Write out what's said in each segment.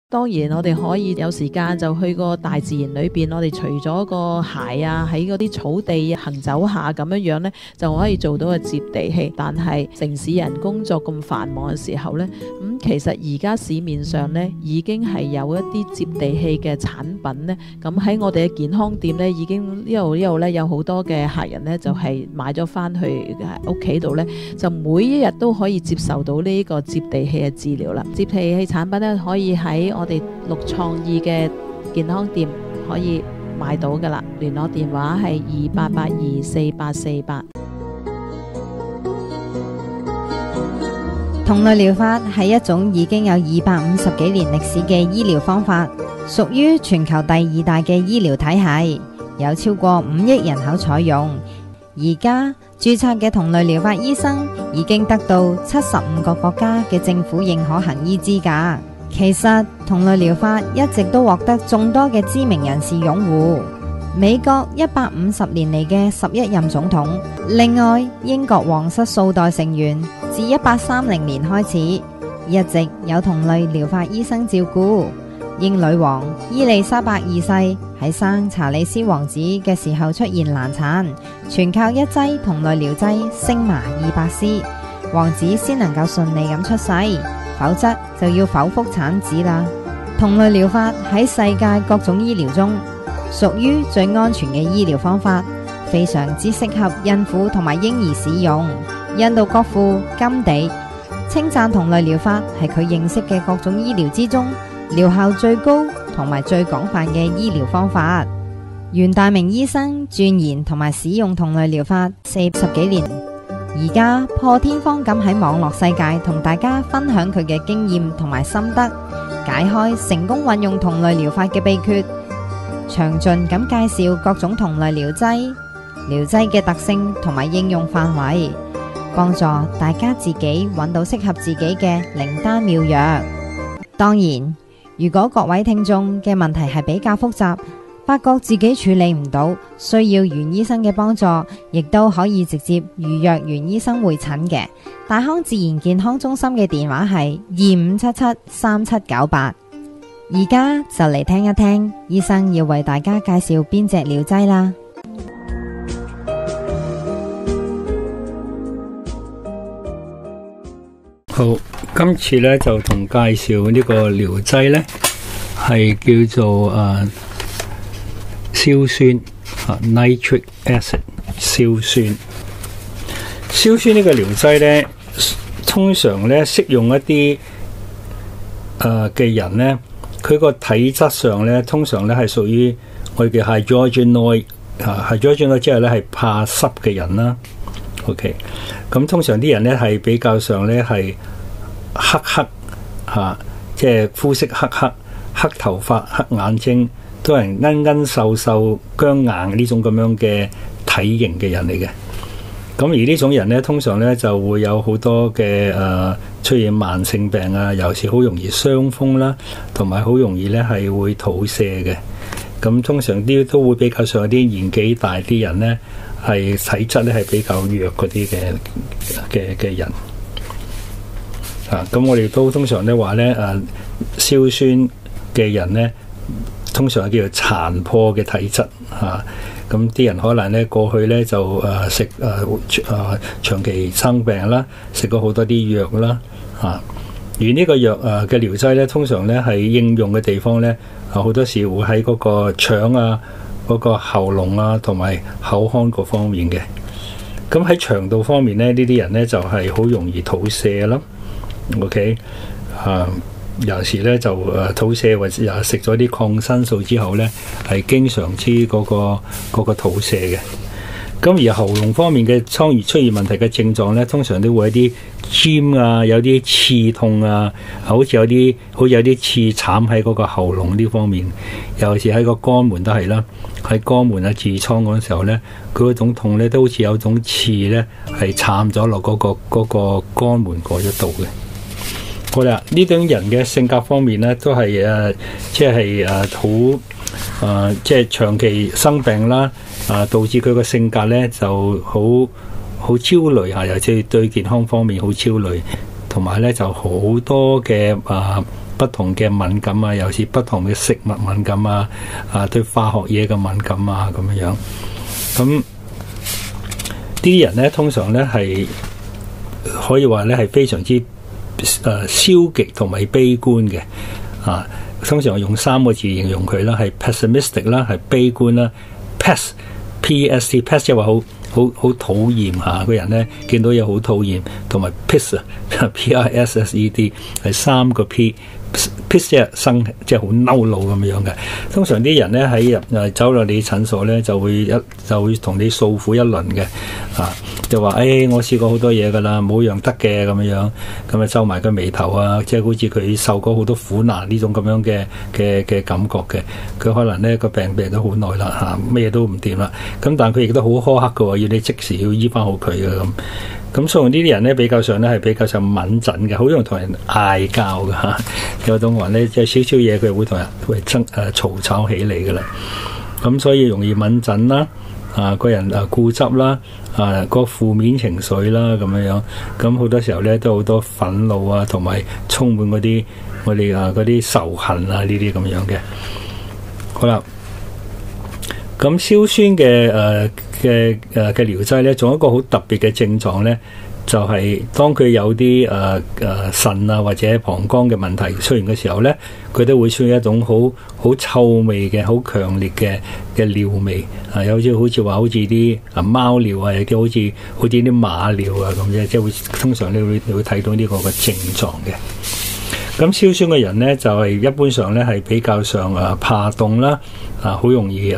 當然我哋可以有時間就去個大自然裏邊，我哋除咗個鞋啊喺嗰啲草地行走下咁樣呢，就可以做到個接地氣。但係城市人工作咁繁忙嘅時候呢，其實而家市面上呢已經係有一啲接地氣嘅產品呢。咁喺我哋嘅健康店呢，已經呢度呢有好多嘅客人呢，就係買咗翻去屋企度呢，就每一日都可以接受到呢個接地氣嘅治療啦。接地氣產品呢，可以喺我哋綠創意嘅健康店可以買到噶啦，聯絡電話係28824848。 同類療法係一種已經有250幾年歷史嘅醫療方法，屬於全球第2大嘅醫療體系，有超過5億人口採用。而家註冊嘅同類療法醫生已經得到75個國家嘅政府認可行醫資格。其實同類療法一直都獲得眾多嘅知名人士擁護。美國150年嚟嘅11任總統，另外英國皇室數代成員自1830年開始一直有同類療法醫生照顧。英女王伊麗莎白二世喺生查理斯王子嘅時候出現難產，全靠一劑同類療劑星麻200斯，王子先能夠順利咁出世，否則就要剖腹產子啦。同類療法喺世界各種醫療中屬於最安全嘅醫療方法，非常之適合孕婦同埋嬰兒使用。印度國父甘地稱讚同類療法係佢認識嘅各種醫療之中療效最高同埋最廣泛嘅醫療方法。袁大明醫生鑽研同埋使用同類療法40幾年，而家破天荒咁喺網絡世界同大家分享佢嘅經驗同埋心得，解開成功運用同類療法嘅秘訣，詳盡咁介紹各種同類療劑嘅特性同埋應用範圍，幫助大家自己揾到適合自己嘅靈丹妙藥。當然，如果各位聽眾嘅問題係比較複雜，發覺自己處理唔到，需要袁醫生嘅幫助，亦都可以直接預約袁醫生會診嘅。大康自然健康中心嘅電話係25773798。而家就嚟聽一聽醫生要為大家介紹邊隻療劑啦。 好，今次咧就同介紹呢個療劑咧，係叫做硝酸nitric acid 硝酸。硝酸呢個療劑咧，通常咧適用一啲嘅人咧，佢個體質上咧，通常咧係屬於我哋嘅 hydrogenoid 之後咧係怕濕嘅人啦。OK， 咁通常啲人咧係比較上咧係黑即係膚色黑頭髮、黑眼睛，都係奀瘦僵硬呢種咁樣嘅體型嘅人嚟嘅。咁而呢種人咧，通常咧就會有好多嘅出現慢性病啊，尤其是好容易傷風啦，同埋好容易咧係會肚瀉嘅。咁通常啲都會比較上有啲年紀大啲人咧，係體質咧係比較弱嗰啲嘅人。咁我哋都通常咧話咧硝酸嘅人咧，通常係叫做殘破嘅體質嚇。咁啲人可能咧過去咧就食長期生病啦，食過好多啲藥啦嚇。而呢個藥嘅療劑咧，通常咧係應用嘅地方咧，好多時會喺嗰個腸啊、嗰個喉嚨啊同埋口腔嗰方面嘅。咁喺腸道方面咧，呢啲人咧就係好容易肚瀉啦。OK，有時咧就肚瀉或者食咗啲抗生素之後咧，係經常之嗰個肚瀉嘅。咁而喉嚨方面嘅瘡痍出現問題嘅症狀咧，通常都會有啲尖啊，有啲刺痛啊，好似有啲刺慘喺嗰個喉嚨呢方面，尤其是喺個肛門都係啦，喺肛門啊痔瘡嗰陣時候咧，佢嗰種痛咧都好似有種刺咧係慘咗落嗰個肛門嗰一度嘅。好啦，呢種人嘅性格方面咧，都係即係即係長期生病啦，導致佢個性格咧就好焦慮嚇，尤其是對健康方面好焦慮，同埋咧就好多嘅不同嘅敏感啊，尤其是不同嘅食物敏感啊，對化學嘢嘅敏感啊咁樣。咁啲人咧通常咧係可以話咧係非常之消極同埋悲觀嘅啊。通常我用3個字形容佢啦，係 pessimistic 啦，係悲觀啦。pest pest 即係話好討厭嚇，個人咧見到嘢好討厭，同埋 pissed pissed 係3個 p。Piss 即係生，即係好嬲怒咁樣嘅。通常啲人咧喺走落你診所咧，就會同你訴苦一輪嘅，就話我試過好多嘢噶啦，冇樣得嘅咁樣，咁啊皺埋個眉頭啊，即係好似佢受過好多苦難呢種咁樣嘅感覺嘅。佢可能咧個病咗好耐啦咩都唔掂啦。咁但係佢亦都好苛刻嘅喎，要你即時要醫翻好佢嘅咁。咁所以呢啲人咧比較上咧係比較上敏感嘅，好容易同人嗌交嘅嚇。有種人咧即係少少嘢佢會同人嘈吵起嚟嘅啦。咁所以容易敏感啦，個人固執啦，個負面情緒啦咁樣。咁好多時候咧都好多憤怒啊，同埋充滿嗰啲我哋嗰啲仇恨啊呢啲咁樣嘅。好啦，咁硝酸嘅療劑咧，仲有一個好特別嘅症狀咧，就係當佢有啲腎啊或者膀胱嘅問題出現嘅時候咧，佢都會出現一種好臭味嘅、好強烈嘅尿味有好似啲貓尿啊，有啲好似啲馬尿啊咁啫，即係會通常你會睇到呢個嘅症狀嘅。咁硝酸嘅人咧，就係一般上咧係比較上怕凍啦，好容易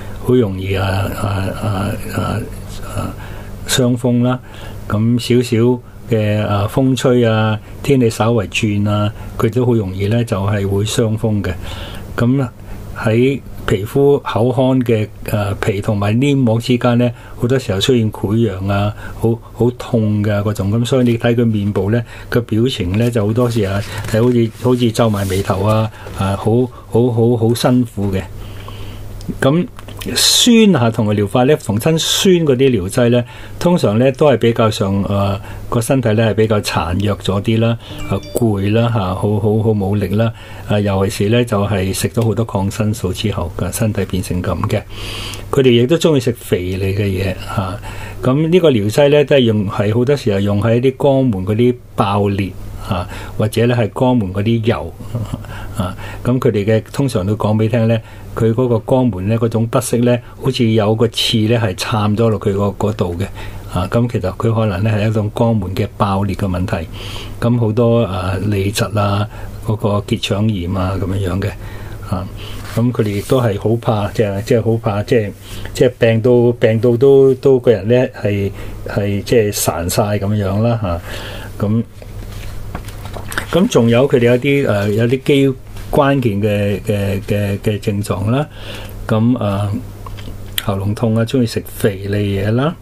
傷風啦。咁少少嘅風吹啊，天氣稍為轉啊，佢都好容易咧就係會傷風嘅。咁喺皮膚口腔嘅皮同埋黏膜之間咧，好多時候出現潰瘍啊，好痛嘅嗰種。咁所以你睇佢面部咧個表情咧，就好多時係好似皺埋眉頭啊，好辛苦嘅。咁酸同埋療法咧，逢親酸嗰啲療劑咧，通常咧都係比較上個身體咧係比較殘弱咗啲啦，攰啦好冇力啦，尤其是咧就係食咗好多抗生素之後嘅身體變成咁嘅。佢哋亦都中意食肥膩嘅嘢咁呢個療劑咧都係好多時候用喺啲肛門嗰啲爆裂或者咧係肛門嗰啲油咁佢哋嘅通常都講俾你聽咧，佢嗰個肛門咧嗰種不適咧，好似有個刺咧係插咗落佢嗰度嘅咁其實佢可能咧係一種肛門嘅爆裂嘅問題。咁好多痢疾嗰個結腸炎咁樣嘅咁佢哋亦都係好怕，即係好怕，即係病到都個人咧係即係孱晒咁樣啦咁仲有佢哋有啲基關鍵嘅症狀啦。咁喉嚨痛啊，中意食肥膩嘢啦，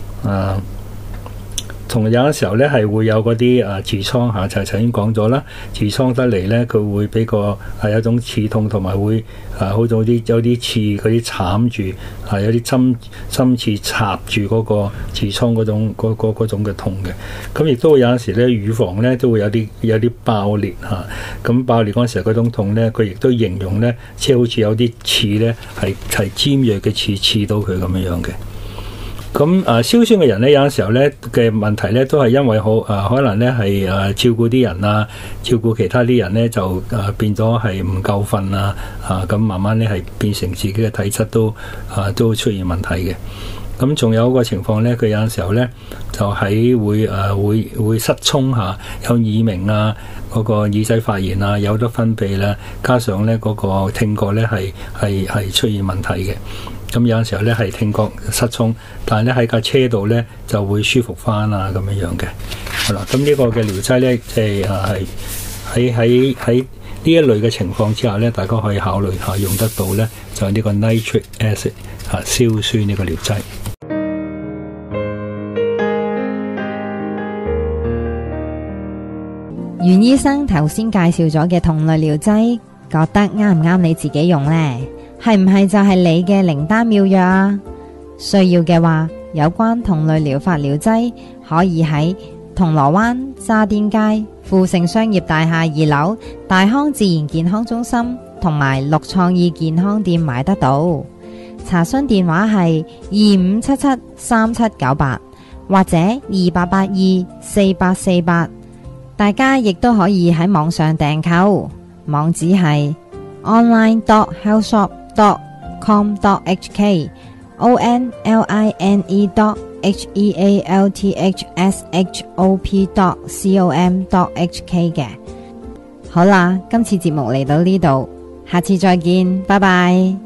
同有嘅時候咧係會有嗰啲痔瘡就頭先講咗啦，痔瘡得嚟咧佢會俾個有一種刺痛，同埋會好似有啲刺嗰啲慘住有啲針刺插住嗰個痔瘡嗰種嘅痛嘅。咁亦都會有陣時咧乳房咧都會有啲爆裂咁爆裂嗰陣時嗰種痛咧，佢亦都形容咧即係好似有啲刺咧係尖銳嘅刺到佢咁樣嘅。咁硝酸嘅人咧，有陣時候咧嘅問題咧，都係因為可能咧係照顧啲人照顧其他啲人咧，就變咗係唔夠瞓咁慢慢咧係變成自己嘅體質都出現問題嘅。咁仲有一個情況咧，佢有陣時候咧就喺會失聰有耳鳴嗰個耳仔發炎有得分泌啦，加上咧嗰個聽覺咧係出現問題嘅。咁有陣時候咧係聽覺失聰，但係咧喺架車度咧就會舒服翻咁樣嘅。好啦，咁呢個嘅療劑咧，即係喺呢一類嘅情況之下咧，大家可以考慮下用得到咧，就係呢個 nitric acid 硝酸呢個療劑。 袁醫生頭先介紹咗嘅同類療劑，覺得啱唔啱你自己用呢？係唔係就係你嘅靈丹妙藥啊？需要嘅話，有關同類療法療劑可以喺銅鑼灣渣甸街富盛商業大廈2樓大康自然健康中心同埋綠創意健康店買得到。查詢電話係25773798或者28824848，大家亦都可以喺網上訂購，網址係 online.healthshop.com.hk online.healthshop.com.hk 嘅。好啦，今次節目嚟到呢度，下次再見，拜拜。